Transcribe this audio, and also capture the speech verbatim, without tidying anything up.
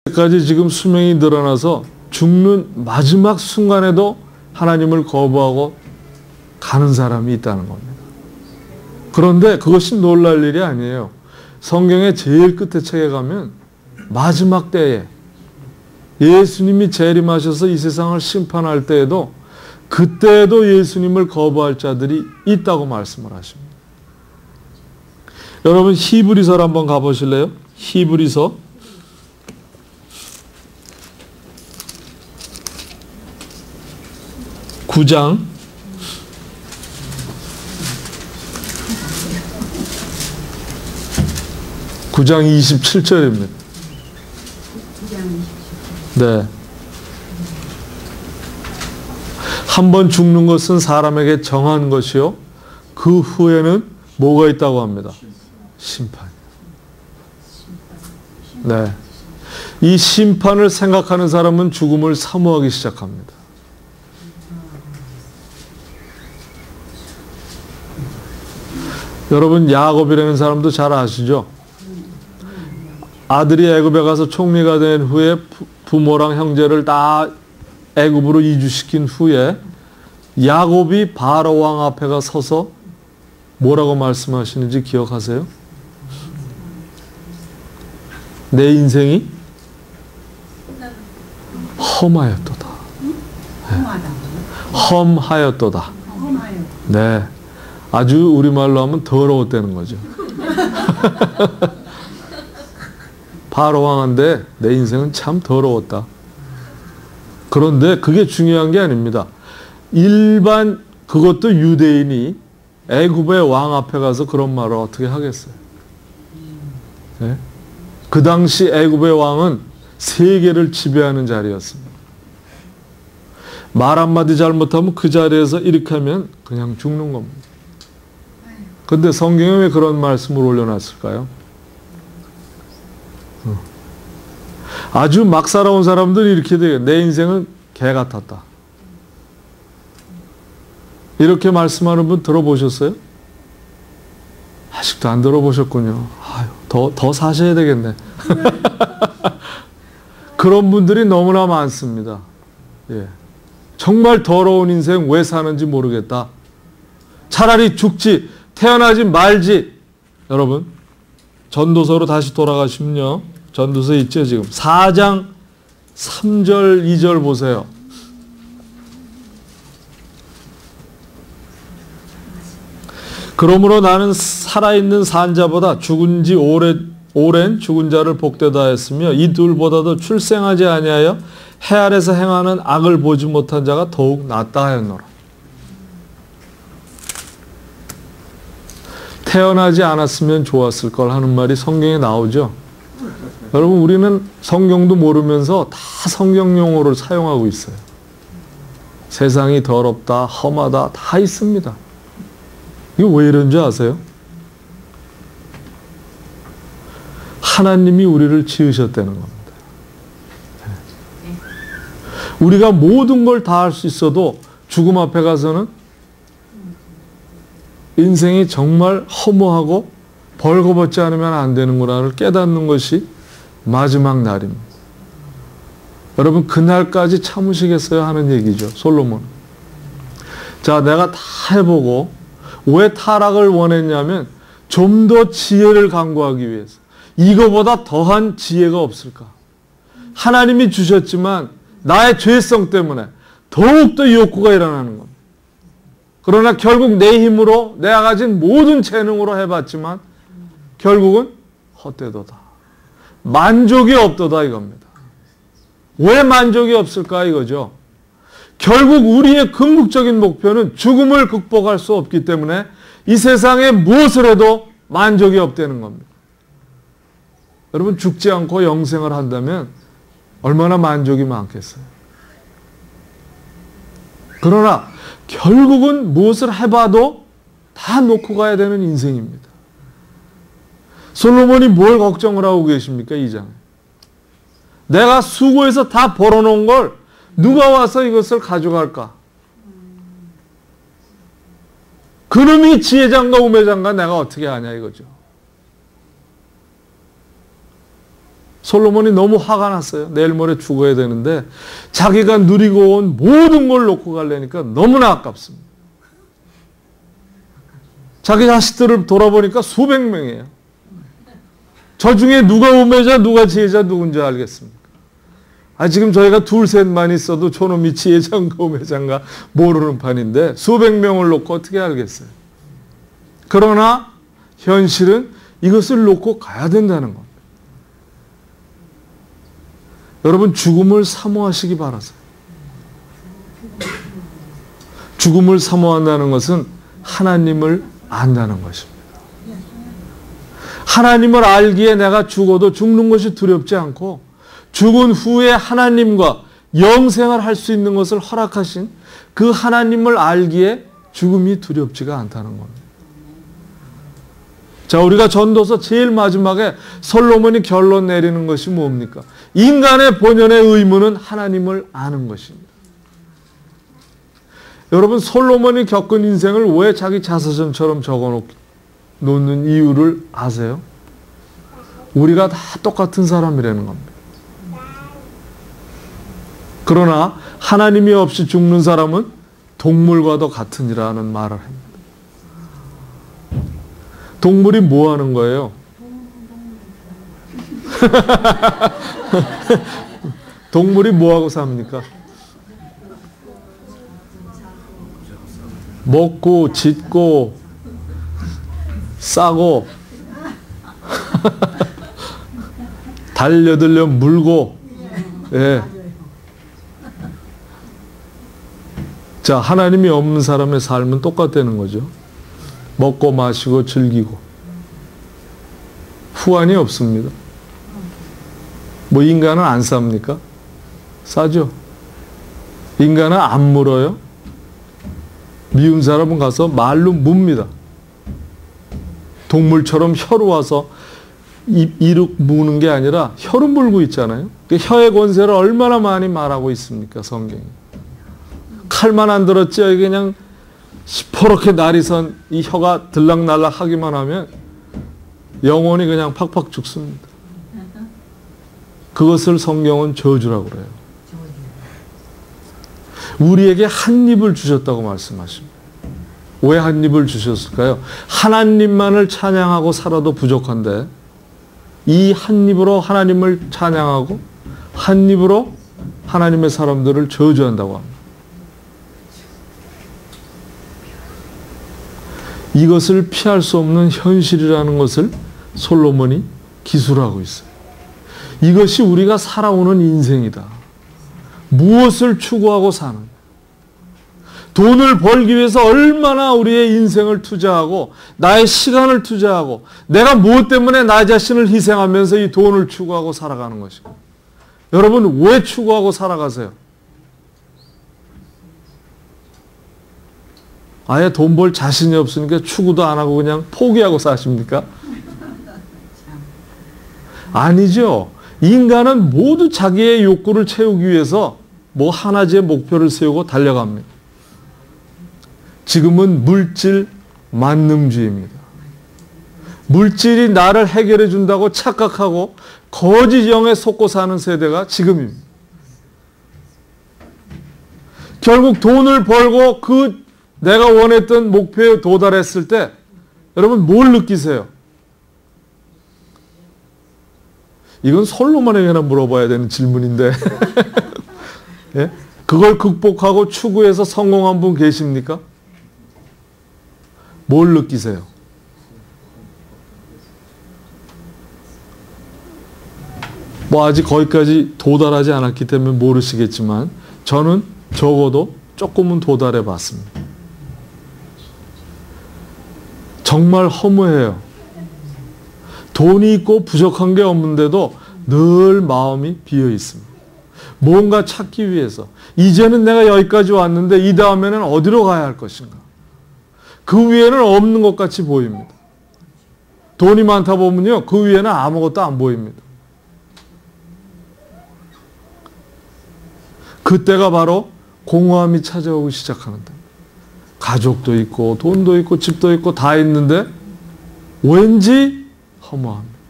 까지 지금 수명이 늘어나서 죽는 마지막 순간에도 하나님을 거부하고 가는 사람이 있다는 겁니다. 그런데 그것이 놀랄 일이 아니에요. 성경의 제일 끝에 책에 가면 마지막 때에 예수님이 재림하셔서 이 세상을 심판할 때에도 그때에도 예수님을 거부할 자들이 있다고 말씀을 하십니다. 여러분 히브리서를 한번 가보실래요? 히브리서 구 장 구 장 이십칠 절입니다. 네. 한 번 죽는 것은 사람에게 정한 것이요. 그 후에는 뭐가 있다고 합니다? 심판. 네. 이 심판을 생각하는 사람은 죽음을 사모하기 시작합니다. 여러분 야곱이라는 사람도 잘 아시죠? 아들이 애굽에 가서 총리가 된 후에 부모랑 형제를 다 애굽으로 이주시킨 후에 야곱이 바로 왕 앞에 가 서서 뭐라고 말씀하시는지 기억하세요? 내 인생이 험하였도다. 네. 험하였도다. 네. 아주 우리말로 하면 더러웠다는 거죠. 바로 왕한데 내 인생은 참 더러웠다. 그런데 그게 중요한 게 아닙니다. 일반 그것도 유대인이 애굽의 왕 앞에 가서 그런 말을 어떻게 하겠어요? 네? 그 당시 애굽의 왕은 세계를 지배하는 자리였습니다. 말 한마디 잘못하면 그 자리에서 이렇게 하면 그냥 죽는 겁니다. 근데 성경에 왜 그런 말씀을 올려놨을까요? 아주 막 살아온 사람들이 이렇게 돼요. 내 인생은 개 같았다. 이렇게 말씀하는 분 들어보셨어요? 아직도 안 들어보셨군요. 아유, 더, 더 사셔야 되겠네. 그런 분들이 너무나 많습니다. 예. 정말 더러운 인생 왜 사는지 모르겠다. 차라리 죽지, 태어나지 말지. 여러분, 전도서로 다시 돌아가시면요. 전도서 있죠, 지금. 사 장 삼 절, 이 절 보세요. 그러므로 나는 살아있는 산 자보다 죽은 지 오래, 오랜 죽은 자를 복되다 했으며 이 둘보다도 출생하지 아니하여 해 아래서 행하는 악을 보지 못한 자가 더욱 낫다 하였노라. 태어나지 않았으면 좋았을 걸 하는 말이 성경에 나오죠. 여러분 우리는 성경도 모르면서 다 성경 용어를 사용하고 있어요. 세상이 더럽다, 험하다 다 있습니다. 이게 왜 이런지 아세요? 하나님이 우리를 지으셨다는 겁니다. 우리가 모든 걸 다 할 수 있어도 죽음 앞에 가서는 인생이 정말 허무하고 벌거벗지 않으면 안 되는구나를 깨닫는 것이 마지막 날입니다. 여러분 그날까지 참으시겠어요? 하는 얘기죠. 솔로몬. 자, 내가 다 해보고 왜 타락을 원했냐면 좀 더 지혜를 강구하기 위해서. 이거보다 더한 지혜가 없을까? 하나님이 주셨지만 나의 죄성 때문에 더욱더 욕구가 일어나는 겁니다. 그러나 결국 내 힘으로 내가 가진 모든 재능으로 해봤지만 결국은 헛되도다. 만족이 없도다 이겁니다. 왜 만족이 없을까 이거죠. 결국 우리의 궁극적인 목표는 죽음을 극복할 수 없기 때문에 이 세상에 무엇을 해도 만족이 없다는 겁니다. 여러분 죽지 않고 영생을 한다면 얼마나 만족이 많겠어요. 그러나 결국은 무엇을 해봐도 다 놓고 가야 되는 인생입니다. 솔로몬이 뭘 걱정을 하고 계십니까? 이 장에. 내가 수고해서 다 벌어놓은 걸 누가 와서 이것을 가져갈까? 그놈이 지혜장과 우매장과 내가 어떻게 하냐 이거죠. 솔로몬이 너무 화가 났어요. 내일 모레 죽어야 되는데 자기가 누리고 온 모든 걸 놓고 가려니까 너무나 아깝습니다. 자기 자식들을 돌아보니까 수백 명이에요. 저 중에 누가 우매자 누가 지혜자 누군지 알겠습니까? 아, 지금 저희가 둘 셋만 있어도 저놈이 지혜자인가 우매자인가 모르는 판인데 수백 명을 놓고 어떻게 알겠어요? 그러나 현실은 이것을 놓고 가야 된다는 겁니다. 여러분, 죽음을 사모하시기 바라세요. 죽음을 사모한다는 것은 하나님을 안다는 것입니다. 하나님을 알기에 내가 죽어도 죽는 것이 두렵지 않고 죽은 후에 하나님과 영생을 할 수 있는 것을 허락하신 그 하나님을 알기에 죽음이 두렵지가 않다는 겁니다. 자, 우리가 전도서 제일 마지막에 솔로몬이 결론 내리는 것이 뭡니까? 인간의 본연의 의무는 하나님을 아는 것입니다. 여러분, 솔로몬이 겪은 인생을 왜 자기 자서전처럼 적어 놓는 이유를 아세요? 우리가 다 똑같은 사람이라는 겁니다. 그러나 하나님이 없이 죽는 사람은 동물과도 같으니라는 말을 합니다. 동물이 뭐 하는 거예요? 동물이 뭐 하고 삽니까? 먹고 짖고 싸고 달려들려 물고. 예. 자, 하나님이 없는 사람의 삶은 똑같다는 거죠. 먹고 마시고 즐기고 후환이 없습니다. 뭐 인간은 안 쌉니까? 싸죠. 인간은 안 물어요. 미운 사람은 가서 말로 뭅니다. 동물처럼 혀로 와서 입, 이룩 무는 게 아니라 혀로 물고 있잖아요. 그 혀의 권세를 얼마나 많이 말하고 있습니까, 성경이. 칼만 안 들었지 그냥 시퍼렇게 날이 선 이 혀가 들락날락 하기만 하면 영혼이 그냥 팍팍 죽습니다. 그것을 성경은 저주라고 그래요. 우리에게 한 입을 주셨다고 말씀하십니다. 왜 한 입을 주셨을까요? 하나님만을 찬양하고 살아도 부족한데 이 한 입으로 하나님을 찬양하고 한 입으로 하나님의 사람들을 저주한다고 합니다. 이것을 피할 수 없는 현실이라는 것을 솔로몬이 기술하고 있어요. 이것이 우리가 살아오는 인생이다. 무엇을 추구하고 사는, 돈을 벌기 위해서 얼마나 우리의 인생을 투자하고 나의 시간을 투자하고 내가 무엇 때문에 나 자신을 희생하면서 이 돈을 추구하고 살아가는 것이고. 여러분, 왜 추구하고 살아가세요? 아예 돈 벌 자신이 없으니까 추구도 안 하고 그냥 포기하고 사십니까? 아니죠. 인간은 모두 자기의 욕구를 채우기 위해서 뭐 하나의 목표를 세우고 달려갑니다. 지금은 물질 만능주의입니다. 물질이 나를 해결해 준다고 착각하고 거짓 영에 속고 사는 세대가 지금입니다. 결국 돈을 벌고 그 내가 원했던 목표에 도달했을 때 여러분 뭘 느끼세요? 이건 솔로몬에게나 물어봐야 되는 질문인데 예? 그걸 극복하고 추구해서 성공한 분 계십니까? 뭘 느끼세요? 뭐 아직 거기까지 도달하지 않았기 때문에 모르시겠지만 저는 적어도 조금은 도달해 봤습니다. 정말 허무해요. 돈이 있고 부족한 게 없는데도 늘 마음이 비어 있습니다. 뭔가 찾기 위해서 이제는 내가 여기까지 왔는데 이 다음에는 어디로 가야 할 것인가. 그 위에는 없는 것 같이 보입니다. 돈이 많다 보면요, 그 위에는 아무것도 안 보입니다. 그때가 바로 공허함이 찾아오기 시작하는데, 가족도 있고 돈도 있고 집도 있고 다 있는데 왠지 허무합니다.